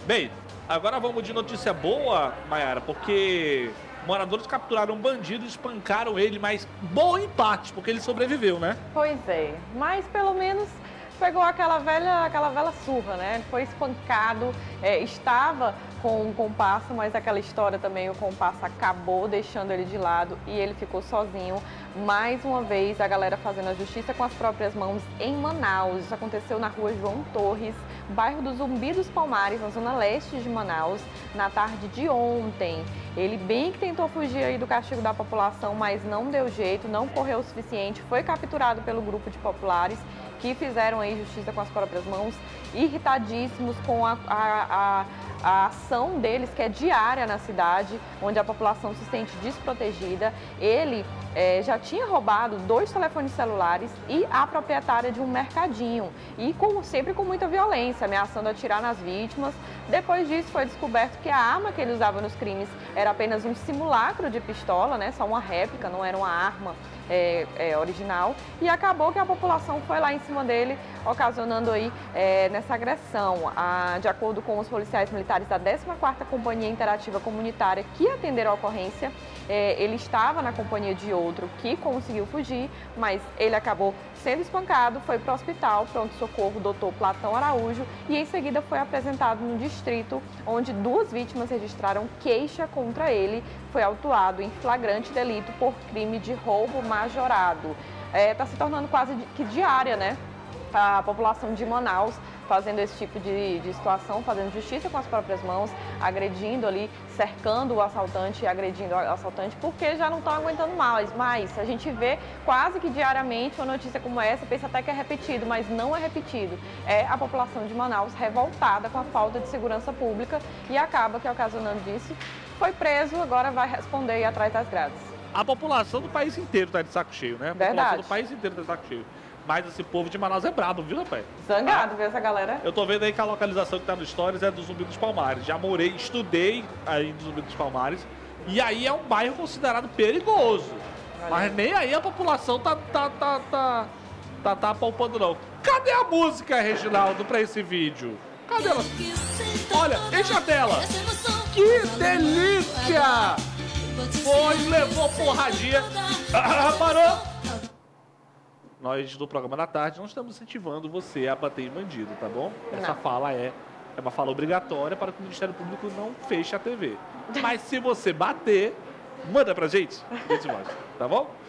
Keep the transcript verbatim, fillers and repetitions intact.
Bem, agora vamos de notícia boa, Mayara, porque moradores capturaram um bandido e espancaram ele, mas bom empate, porque ele sobreviveu, né? Pois é, mas pelo menos pegou aquela velha, aquela velha surra, né? Ele foi espancado, é, estava com um compasso, mas aquela história também, o compasso acabou deixando ele de lado e ele ficou sozinho. Mais uma vez, a galera fazendo a justiça com as próprias mãos em Manaus. Isso aconteceu na rua João Torres, bairro do Zumbi dos Palmares, na zona leste de Manaus, na tarde de ontem. Ele bem que tentou fugir aí do castigo da população, mas não deu jeito, não correu o suficiente, foi capturado pelo grupo de populares que fizeram aí justiça com as próprias mãos, irritadíssimos com a, a, a, a ação deles, que é diária na cidade, onde a população se sente desprotegida. Ele é, já tinha roubado dois telefones celulares e a proprietária de um mercadinho, e com, sempre com muita violência, ameaçando atirar nas vítimas. Depois disso, foi descoberto que a arma que ele usava nos crimes era apenas um simulacro de pistola, né? Só uma réplica, não era uma arma é, é, original. E acabou que a população foi lá em cima dele, ocasionando aí é, nessa agressão. A, de acordo com os policiais militares da décima quarta Companhia Interativa Comunitária que atenderam a ocorrência, é, ele estava na companhia de outro que conseguiu fugir, mas ele acabou sendo espancado, foi para o hospital, pronto-socorro, doutor Platão Araújo, e em seguida foi apresentado no distrito, onde duas vítimas registraram queixa contra ele. Foi autuado em flagrante delito por crime de roubo majorado. Está é, se tornando quase que diária, né? A população de Manaus fazendo esse tipo de, de situação, fazendo justiça com as próprias mãos, agredindo ali, cercando o assaltante e agredindo o assaltante, porque já não estão aguentando mais. Mas a gente vê quase que diariamente uma notícia como essa, pensa até que é repetido, mas não é repetido. É a população de Manaus revoltada com a falta de segurança pública e acaba que, ocasionando disso, foi preso, agora vai responder e atrás das grades. A população do país inteiro tá de saco cheio, né? A Verdade. população do país inteiro tá de saco cheio. Mas esse povo de Manaus é brabo, viu, rapaz? Zangado, viu essa galera? Eu tô vendo aí que a localização que tá no Stories é do Zumbi dos Palmares. Já morei, estudei aí do Zumbi dos Palmares. E aí é um bairro considerado perigoso. Olha. Mas nem aí a população tá, tá, tá, tá, tá, tá apalpando, não. Cadê a música, Reginaldo, pra esse vídeo? Cadê ela? Olha, enche a tela. Que delícia! Foi, levou porradinha. Ah, parou! Nós, do programa da tarde, não estamos incentivando você a bater em bandido, tá bom? Essa não. fala é, é uma fala obrigatória para que o Ministério Público não feche a T V. Mas se você bater, manda pra gente, a gente mostra, tá bom?